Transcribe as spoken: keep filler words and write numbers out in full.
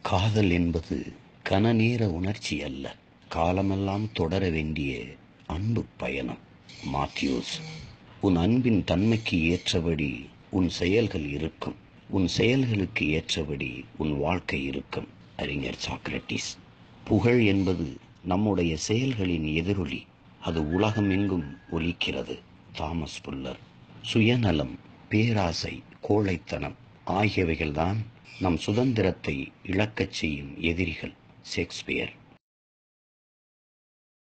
காதல் என்பது கனநேர உணர்ச்சி அல்ல, காலமெல்லாம் தொடர வேண்டிய அன்பு பயணம். மாத்யூஸ். உன் அன்பின் தன்மைக்கு ஏற்றபடி உன் செயல்கள் இருக்கும், உன் செயல்களுக்கு ஏற்றபடி உன் வாழ்க்கை இருக்கும். அறிஞர் சாக்ரட்டிஸ். புகழ் என்பது நம்முடைய செயல்களின் எதிரொலி, அது உலகம் எங்கும் ஒலிக்கிறது. Thomas Fuller. சுயநலம், பேராசை, கோழைத்தனம் ஆகியவைகள்தான் நம் சுதந்திரத்தை இழக்கச் செய்யும் எதிரிகள். ஷேக்ஸ்பியர்.